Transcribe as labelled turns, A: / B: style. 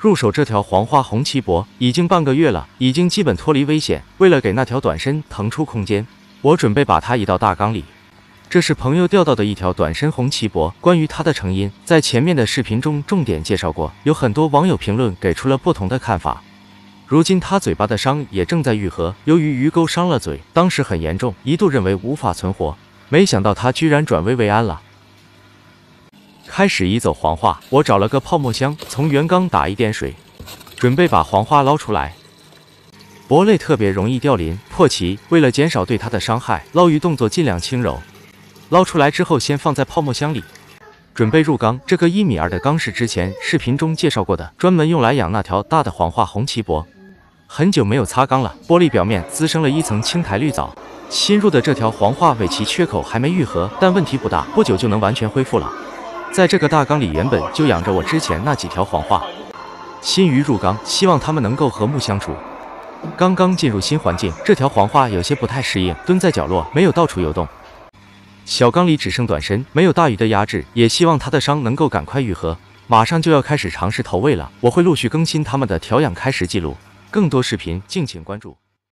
A: 入手这条黄花红旗帛已经半个月了，已经基本脱离危险。为了给那条短参腾出空间，我准备把它移到大缸里。这是朋友钓到的一条短参红旗帛，关于它的成因，在前面的视频中重点介绍过，有很多网友评论给出了不同的看法。如今它嘴巴的伤也正在愈合，由于鱼钩伤了嘴，当时很严重，一度认为无法存活，没想到它居然转危为安了。开始移走黄花，我找了个泡沫箱，从原缸打一点水，准备把黄花捞出来。帛类特别容易掉鳞破鳍，为了减少对它的伤害，捞鱼动作尽量轻柔。捞出来之后，先放在泡沫箱里，准备入缸。这个1.2米的缸是之前视频中介绍过的，专门用来养那条大的黄花红旗帛。很久没有擦缸了，玻璃表面滋生了一层青苔绿藻。新入的这条黄花尾鳍缺口还没愈合，但问题不大，不久就能完全恢复了。在这个大缸里原本就养着我之前那几条黄花，新鱼入缸，希望它们能够和睦相处。刚刚进入新环境，这条黄花有些不太适应，蹲在角落，没有到处游动。小缸里只剩短参，没有大鱼的压制，也希望它的伤能够赶快愈合。马上就要开始尝试投喂了，我会陆续更新它们的调养开始记录，更多视频敬请关注。